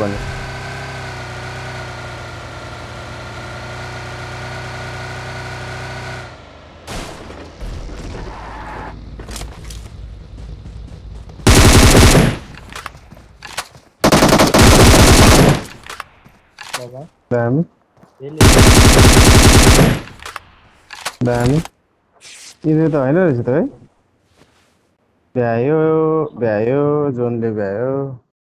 पनि बाबा दामी यसले दामी यिनीहरू त होइन रहेछ त है भ्यायो भ्यायो जोनले भ्यायो